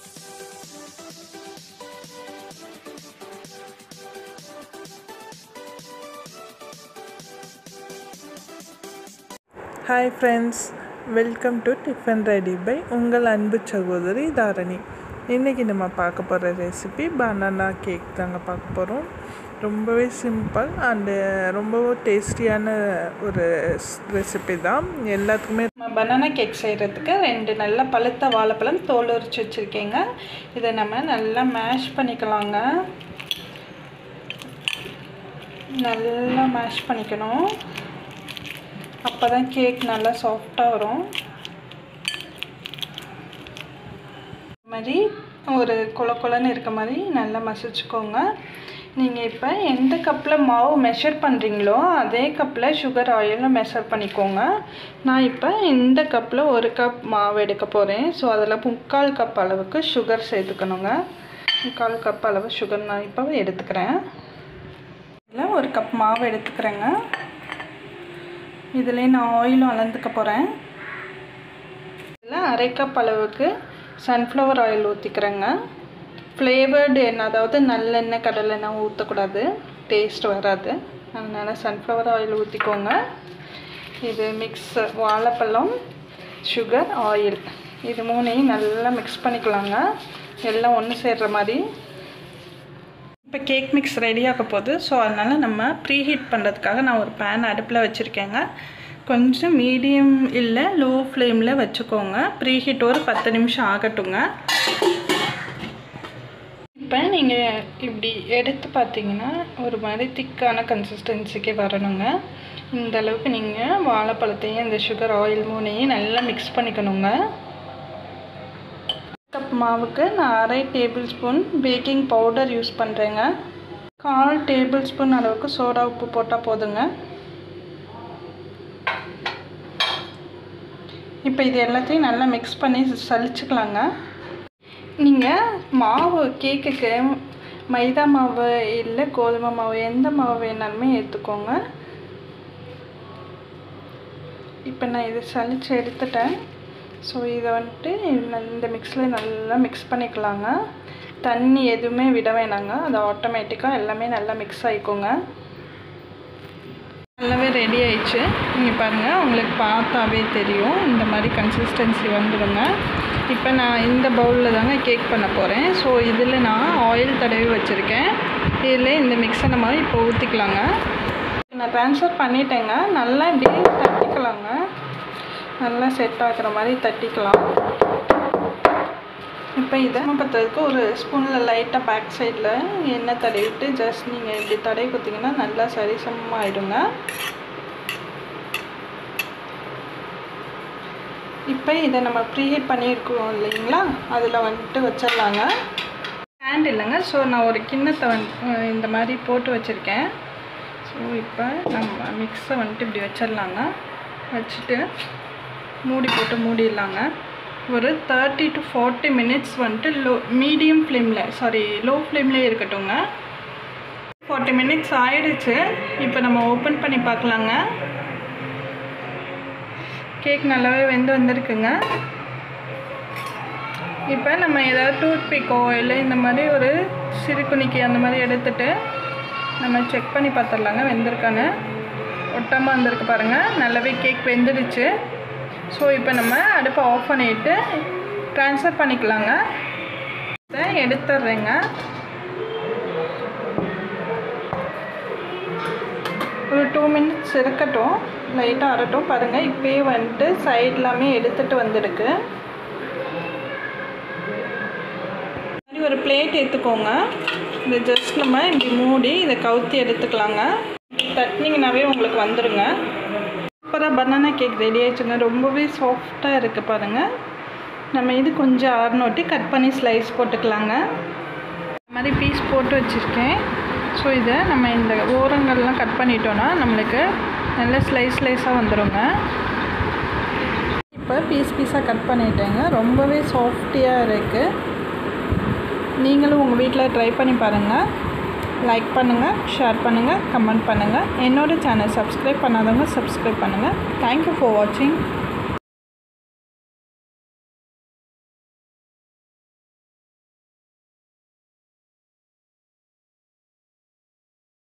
Hi friends, welcome to Tiffin Ready by உங்கள் அன்பு சகோதரி தாரணி. இன்றைக்கி நம்ம பார்க்க போகிற ரெசிபி பனானா கேக் தாங்க பார்க்க போகிறோம். ரொம்பவே சிம்பிள் அண்டு ரொம்பவே டேஸ்டியான ஒரு ரெசிபி தான். எல்லாத்துக்குமே பனானா கேக் செய்கிறதுக்கு 2 நல்ல பழுத்த வாழைப்பழம் தோல் உரிச்சு வச்சுருக்கேங்க. இதை நம்ம நல்லா மேஷ் பண்ணிக்கலாங்க. நல்லா மேஷ் பண்ணிக்கணும், அப்போ தான் கேக் நல்லா சாஃப்டாக வரும். இந்த மாதிரி ஒரு கொலன்னு இருக்க மாதிரி நல்லா மசிச்சுக்கோங்க. நீங்கள் இப்போ எந்த கப்பில் மாவு மெஷர் பண்ணுறீங்களோ அதே கப்பில் சுகர் ஆயிலும் மெஷர் பண்ணிக்கோங்க. நான் இப்போ இந்த கப்பில் 1 கப் மாவு எடுக்க போகிறேன். ஸோ அதில் 3/4 கப் அளவுக்கு சுகர் சேர்த்துக்கணுங்க. 3/4 கப் அளவு சுகர் நான் இப்போ எடுத்துக்கிறேன். இதில் 1 கப் மாவு எடுத்துக்கிறேங்க. இதில் நான் ஆயிலும் அளந்துக்க போகிறேன். இதில் 1/2 கப் அளவுக்கு சன்ஃப்ளவர் ஆயில் ஊற்றிக்கிறேங்க. ஃப்ளேவர்டு எண்ணெய், அதாவது நல்லெண்ணெய் கடலெண்ணெய் ஊற்றக்கூடாது, டேஸ்ட் வராது. அதனால் சன்ஃப்ளவர் ஆயில் ஊற்றிக்கோங்க. இது வாழைப்பழம், சுகர், ஆயில் இது 3ஐயும் நல்லா மிக்ஸ் பண்ணிக்கலாங்க, எல்லாம் ஒன்று சேர்கிற மாதிரி. இப்போ கேக் மிக்ஸ் ரெடியாக போகுது. ஸோ அதனால் நம்ம ப்ரீ ஹீட் பண்ணுறதுக்காக நான் ஒரு பேன் அடுப்பில் வச்சுருக்கேங்க. கொஞ்சம் மீடியம் இல்லை லோ ஃப்ளேமில் வச்சுக்கோங்க. ப்ரீ ஹீட் ஒரு 10 நிமிஷம் ஆகட்டுங்க. இப்போ நீங்கள் இப்படி எடுத்து பார்த்தீங்கன்னா ஒரு மாதிரி திக்கான கன்சிஸ்டன்சிக்கு வரணுங்க. இந்த அளவுக்கு நீங்கள் வாழைப்பழத்தையும் இந்த சுகர் ஆயில் 3ஐயும் நல்லா மிக்ஸ் பண்ணிக்கணுங்க. கப் மாவுக்கு நான் 1/2 tablespoon baking powder use பண்ணுறேங்க. 1/4 டேபிள் ஸ்பூன் அளவுக்கு சோடா உப்பு போட்டால் போதுங்க. இப்போ இது எல்லாத்தையும் நல்லா மிக்ஸ் பண்ணி சலிச்சுக்கலாங்க. நீங்கள் மாவு கேக்குக்கு மைதா மாவு இல்லை கோதுமை மாவு எந்த மாவு வேணாலுமே எடுத்துக்கோங்க. இப்போ நான் இதை சலிச்சு எடுத்துட்டேன். ஸோ இதை வந்துட்டு இந்த மிக்ஸில் நல்லா மிக்ஸ் பண்ணிக்கலாங்க. தண்ணி எதுவுமே விட வேணாங்க, அது ஆட்டோமேட்டிக்காக எல்லாமே நல்லா மிக்ஸ் ஆகிக்கோங்க. நல்லாவே ரெடி ஆயிடுச்சு. நீங்கள் பாருங்கள், உங்களுக்கு பார்த்தாவே தெரியும் இந்த மாதிரி கன்சிஸ்டன்சி வந்துடுங்க. இப்போ நான் இந்த பவுலில் தாங்க கேக் பண்ண போகிறேன். ஸோ இதில் நான் ஆயில் தடவி வச்சுருக்கேன். இதில் இந்த மிக்ஸை நம்ம இப்போ ஊற்றிக்கலாங்க. நான் ட்ரான்ஸ்ஃபர் பண்ணிட்டேங்க. நல்லா இப்படி தட்டிக்கலாங்க, நல்லா செட் ஆகிற மாதிரி தட்டிக்கலாம். இப்போ இதை பற்றதுக்கு ஒரு ஸ்பூனில் லைட்டாக பேக் சைடில் எண்ணெய் தடவிட்டு ஜஸ்ட் நீங்கள் இப்படி தடவி கொடுத்தீங்கன்னா நல்லா சரிசமமாகிடுங்க. இப்போ இதை நம்ம ப்ரீஹீட் பண்ணியிருக்கோம் இல்லைங்களா, அதில் வந்துட்டு வச்சிடலாங்க. ஸ்டாண்ட் இல்லைங்க, ஸோ நான் ஒரு கிண்ணத்தை இந்த மாதிரி போட்டு வச்சுருக்கேன். ஸோ இப்போ நம்ம மிக்ஸை வந்துட்டு இப்படி வச்சிடலாங்க. வச்சுட்டு மூடி போட்டு மூடிடலாங்க. ஒரு 30 to 40 மினிட்ஸ் வந்துட்டு லோ ஃப்ளேம்லேயே இருக்கட்டுங்க. 40 மினிட்ஸ் ஆயிடுச்சு. இப்போ நம்ம ஓப்பன் பண்ணி பார்க்கலாங்க. கேக் நல்லாவே வெந்து வந்திருக்குங்க. இப்போ நம்ம ஏதாவது டூத் பிக்கோ இல்லை இந்த மாதிரி ஒரு சிறுகுணிக்கி அந்த மாதிரி எடுத்துகிட்டு நம்ம செக் பண்ணி பார்த்துடலாங்க வெந்திருக்கான்னு. ஒட்டாமல் வந்திருக்கு பாருங்கள், நல்லாவே கேக் வெந்துடுச்சு. ஸோ இப்போ நம்ம அடுப்பை ஆஃப் பண்ணிவிட்டு ட்ரான்ஸ்ஃபர் பண்ணிக்கலாங்க. இதை எடுத்துடுறேங்க. ஒரு 2 மினிட்ஸ் இருக்கட்டும், லைட்டாக ஆறட்டும். பாருங்கள், இப்போயே வந்துட்டு சைட்லாமே எடுத்துகிட்டு வந்துருக்கு. மாதிரி ஒரு பிளேட் எடுத்துக்கோங்க. இந்த ஜஸ்ட் நம்ம இப்படி மூடி இதை கவுத்தி எடுத்துக்கலாங்க. தட்டினீங்கன்னாவே உங்களுக்கு வந்துடுங்க. சூப்பராக பனானா கேக் ரெடி ஆகிடுச்சுங்க. ரொம்பவே சாஃப்டாக இருக்குது பாருங்கள். நம்ம இது கொஞ்சம் ஆறுனோட்டி கட் பண்ணி ஸ்லைஸ் போட்டுக்கலாங்க. இந்த மாதிரி பீஸ் போட்டு வச்சுருக்கேன். ஸோ இதை நம்ம இந்த ஓரங்கள்லாம் கட் பண்ணிட்டோன்னா நம்மளுக்கு நல்ல ஸ்லைஸாக வந்துடுங்க. இப்போ பீஸாக கட் பண்ணிட்டேங்க. ரொம்பவே சாஃப்டியாக இருக்குது. நீங்களும் உங்கள் வீட்டில் ட்ரை பண்ணி பாருங்கள். லைக் பண்ணுங்கள், ஷேர் பண்ணுங்கள், கமெண்ட் பண்ணுங்கள். என்னோடய சேனல் சப்ஸ்கிரைப் பண்ணாதவங்க சப்ஸ்கிரைப் பண்ணுங்கள். தேங்க்யூ ஃபார் வாட்சிங்.